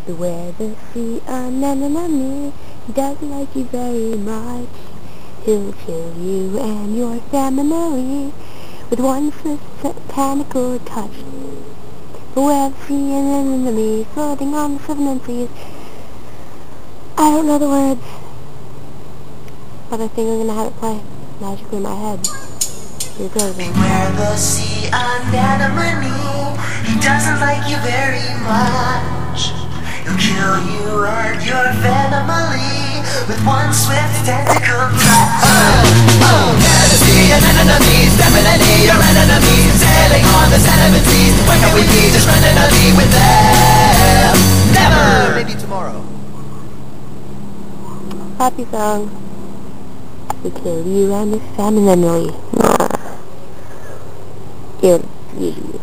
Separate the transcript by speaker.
Speaker 1: The weather, sea anemone, he doesn't like you very much. He'll kill you and your family with one swift satanical touch. The weather, sea anemone, floating on the seven seas. I don't know the words, but I think I'm gonna have it play magically in my head. Here goes.
Speaker 2: Beware the sea anemone, he doesn't like you very much. He'll kill you and your family with one swift tentacle touch. The sea anemones, definitely your enemies, sailing on the seven seas. Where can we be? Just running a league with them. Never. Maybe tomorrow.
Speaker 1: Happy song. We kill you and your family. Kill you.